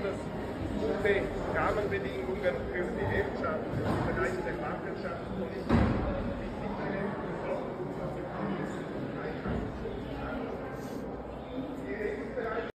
besonders gute Rahmenbedingungen für die Wirtschaft, für die Bereiche der Landwirtschaft, Politik